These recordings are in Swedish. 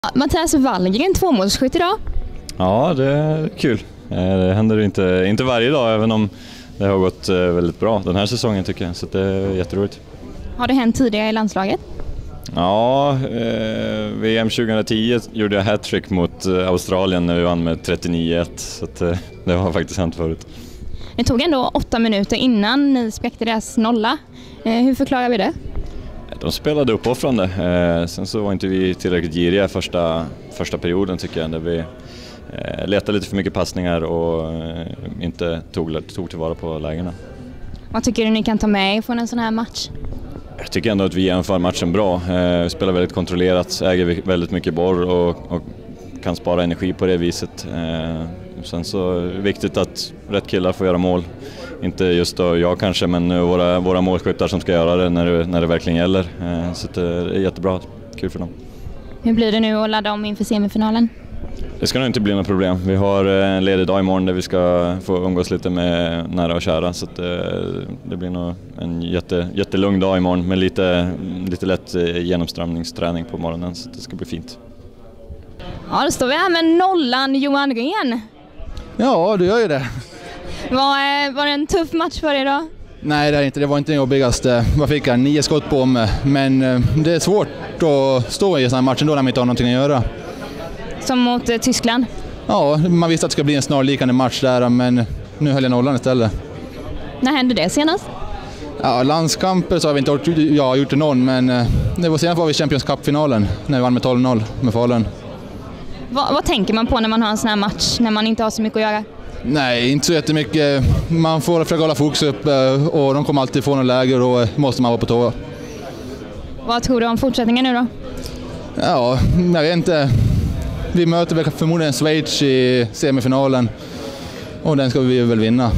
Mattias Wallgren, tvåmålsskytt idag. Ja, det är kul. Det händer inte varje dag, även om det har gått väldigt bra den här säsongen tycker jag. Så det är jätteroligt. Har det hänt tidigare i landslaget? Ja, VM 2010 gjorde jag hattrick mot Australien när vi vann med 39-1. Så det har faktiskt hänt förut. Det tog ändå 8 minuter innan ni spräckte deras nolla. Hur förklarar vi det? De spelade uppoffrande. Sen så var inte vi tillräckligt giriga första perioden tycker jag. Där vi letade lite för mycket passningar och inte tog tillvara på lägena. Vad tycker du ni kan ta med er från en sån här match? Jag tycker ändå att vi jämför matchen bra. Vi spelar väldigt kontrollerat, äger väldigt mycket boll och kan spara energi på det viset. Sen så är det viktigt att rätt killar får göra mål. Inte just då jag kanske, men våra målskyttar som ska göra det när det verkligen gäller. Så det är jättebra, kul för dem. Hur blir det nu att ladda om inför semifinalen? Det ska nog inte bli något problem. Vi har en ledig dag imorgon där vi ska få umgås lite med nära och kära. Så det blir nog en jättelugn dag imorgon med lite lätt genomströmningsträning på morgonen. Så det ska bli fint. Ja, då står vi här med nollan Johan Rehn. Ja, det gör ju det. Var det en tuff match för er idag? Nej, det var inte den jobbigaste. Vad fick jag? 9 skott på mig. Men det är svårt att stå i en sån här match ändå när man inte har någonting att göra. Som mot Tyskland? Ja, man visste att det skulle bli en snarlikande match där, men nu höll jag nollan istället. När hände det senast? Ja, landskamper så har vi inte gjort det någon, men det var senast var vi i Champions Cup-finalen när vi vann med 12-0 med Falun. Vad tänker man på när man har en sån här match, när man inte har så mycket att göra? Nej, inte så jättemycket. Man får försöka hålla fokus upp och de kommer alltid få något läge och då måste man vara på tå. Vad tror du om fortsättningen nu då? Ja, jag vet inte. Vi möter väl förmodligen Schweiz i semifinalen och den ska vi väl vinna.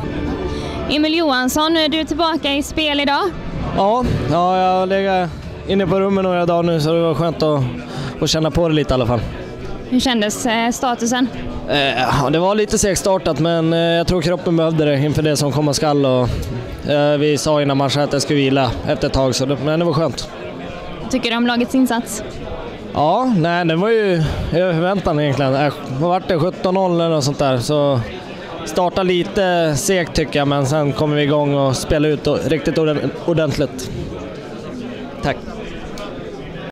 Emil Johansson, du är tillbaka i spel idag? Ja, jag har legat inne på rummet några dagar nu så det var skönt att känna på det lite i alla fall. Hur kändes statusen? Det var lite segstartat men jag tror kroppen behövde det inför det som komma skall. Och, vi sa innan matchen att jag skulle vila efter ett tag, men det var skönt. Tycker du om lagets insats? Ja, nej, det var ju förväntan egentligen. Det var det 17-0 eller något sånt där, så starta lite segt tycker jag, men sen kommer vi igång och spela ut riktigt ordentligt.